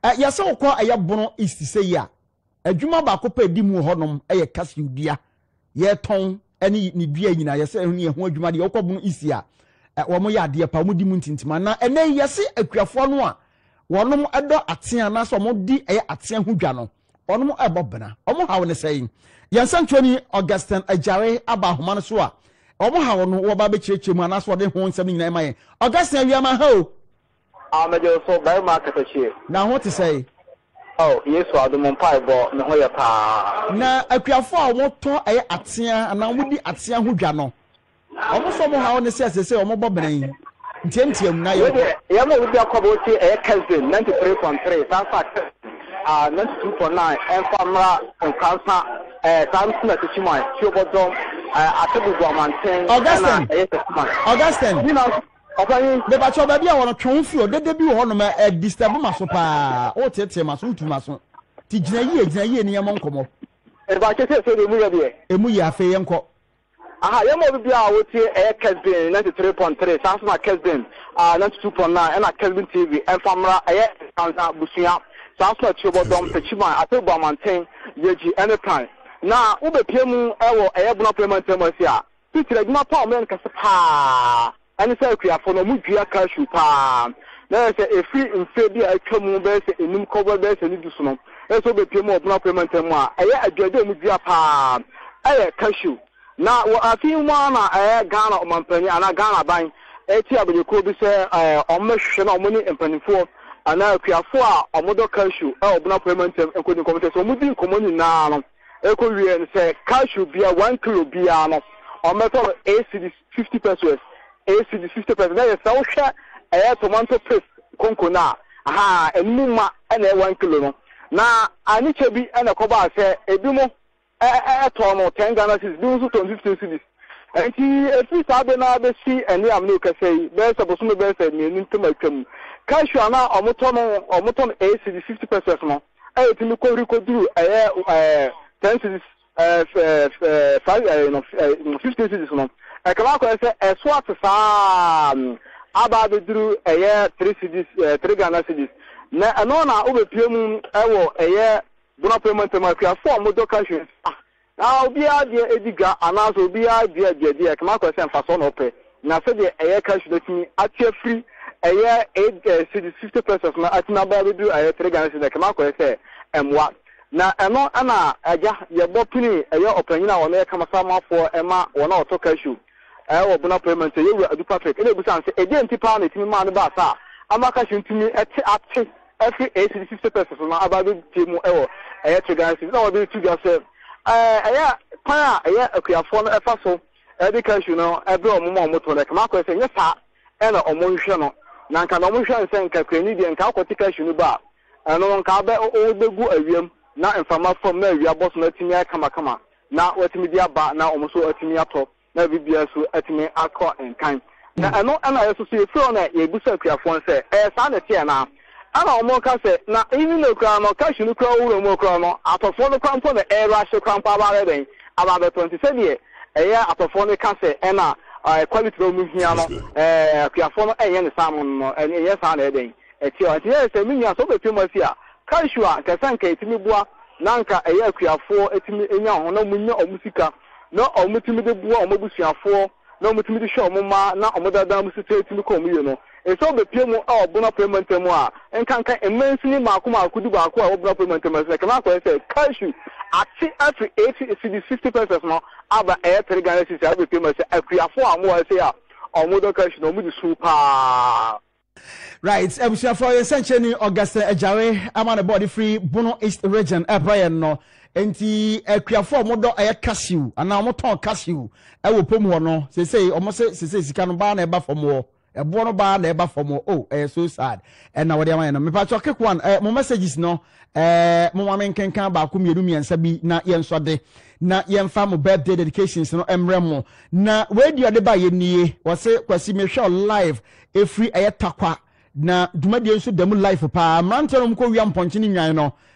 ya se okwa aya Bono East say ya adwuma ba ko pa di mu honom eye Cashew dua ye ton ene ni dua nyina ye se ne ho adwuma de okwa Bono East ya wo mo ya de pa mo di mu ntintima na ene ye se akuafo no a wonom edo atea na so mo di eye atea ho dwa no wonom ebobena omo hawo ne say Yansantoni Augustine Ajare aba homa no so a omo hawo no wo ba be kirekire mu na so de ho nsam nyina emaye Augustine awiama ha o Amadio so very market achieve. Now what to say? Oh, yes, I do mon pie bo no hoya pa. Na akuafo a woto aye atea ana wodi atea ho dwa no. Omo so mo ha won say omo bobran. Ntiam na ye. Ye mo wodi akobo ti Kessben 93.3 fact 92.9 and famra on cancer Samson at Chimai Chobodom Atubu Guamanten Augustine. You know the bacho baby I want to tronfio de debi ho no ma disturb maso pa o tete maso utu maso ti gina ye ni yamon komo e ba che se de mu ye de e mu ya fe yenko aha ye mo bia wo ti Kessben 93.3 Samson at Kessben 92.9 and at Kessben TV and famra cancer busia Samson at Chobodom Chimai Atubu Guamanten yeji anytime na ube piemu ewo Bono payment temosia titire gima pa o men kase pa ani say akuafo no mu dua Cashew pa na say efi mfe bi atwamu be say enum kobo be say ni dusu no so be piemu Bono payment temu a adwade mu dua pa Cashew na wo afi mu na Ghana omampani ana Ghana ban eti abanyeko bi say omahwehwe na omoni empanifo ana akuafo a omodo Cashew Bono payment temu ekoni komite so mu din komoni na no eko wie ne say Cashew bia 1 kilo bia no ometo ACD 50 pesos ACD 50 pesos na so hwe tomato paste konko na aha enuma na 1 kilo no na aniche bi na koba say ebimo to no 10 Ghana cedis bi so 15 cedis enti efi sabe na be si eni amne okasei be so boso me be say ni ntoma twam Cashew na omoto ACD 50 pesos no timi ko rikodu 10 cedis 50 cedis no kama ko say swat sa aba be duru 3 cedis 3 Ghana cedis na no na obepiemu ewo Bono payment market for modo Cashew na obi ade ediga anaso obi ade kama ko say mfaso no pe na say de Cashew do timi atia free 50 pesos na atina ba be duru 3 Ghana cedis kama ko say emwa na eno ana aja ye bopini opanyina wona ye kama samafo ema wona oto Cashew Bono payment ye wu adu Patrick ene busan se ede ntipa na timi ma no ba sa ama Cashew ntimi ate every 50 pesos na abadu timu 3 Ghana cedis na obi tu ga se pa akuafo no efa so ede Cashew no ebe omo to na kama ko se nye sa ena omo hwe no na nka na omo hwe nse nka kwani de nka akwoti Cashew no ba eno nka be obegu awiem na infama from na awia boss na timi kama na watimi dia ba na omo so atimi ato na bibia so atimi akọ enkan na eno ana yeso so efro na yebusa akuafo nse sa na tie na ana omo ka se na even no kra no Cashew no kra wuro mo kra no atofo no krampo na rush krampo aba ben aba be 20 se de atofo no ka se na quality no mu hia no akuafo no ne sam no sa na den eti o ti se minya so be pemafia Cashew a kasanka etimi bua nanka akuafo etimi enya ho na munya omusika na omutimi de bua omobusuafo na omutimi de hwe omoma na omodada musite etimi komuye no eso be piemu Bono payment mu a enkanka emmensini maako du baako a Bono payment mu se kama ko say Cashew ati after 80 cedis 50 pesos no aba 3 Ghana cedis abe piemu se akuafo amu say a omodo Cashew no mudi super. Right, ebusia for essentially Augustine Ajare among the body free Bono East region Brian no enti akuafo modo Cashew ana moton Cashew wo pom no say almost say sika no ba na eba fomo ebo no ba na eba fomo so sad and now we dey no me pa cho quick one mo messages no mo ma men kenkan ba ko mienu miensa bi na ye nsode na ye mfa mo birthday dedications no emremo na we di ode ba ye nie wo se kwasi me hwe live every takwa na dumadie nso demu life pa mranterom ko wiam ponche ni nwan no